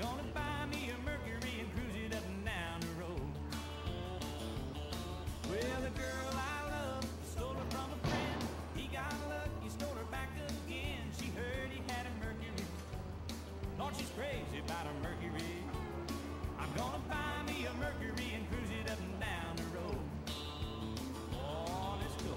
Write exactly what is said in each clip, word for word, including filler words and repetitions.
gonna buy me a Mercury and cruise it up and down the road. Well, the girl I love stole her from a friend. He got lucky, stole her back again. She heard he had a Mercury. Lord, she's crazy about a Mercury. I'm gonna buy me a Mercury and cruise it up and down the road. Oh, let's go.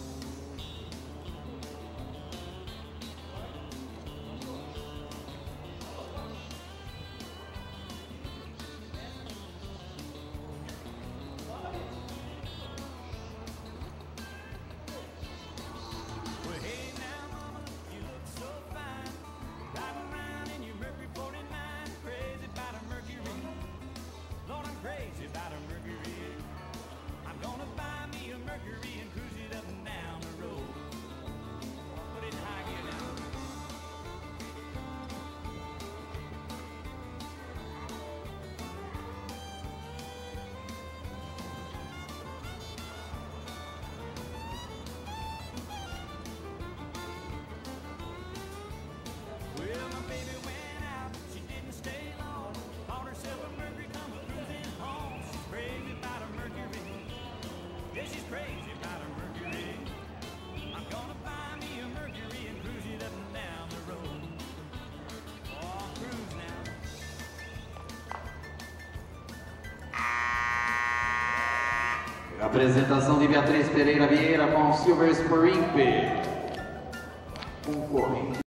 Well, hey now, mama, you look so fine. Riding around in your Mercury forty-nine. Crazy about a Mercury. Lord, I'm crazy about a Mercury. I'm gonna buy me a Mercury and cruise it up and down the road. Put it in high gear now. Well, my baby went out, she didn't stay long. Bought herself a Mercury, come cruising home. She's crazy about a Mercury. Yeah, she's crazy about a Mercury. I'm gonna buy me a Mercury and cruise it up and down the road. Oh, cruise now. Apresentação de Beatriz Pereira Vieira com Silver Spring, concorrente.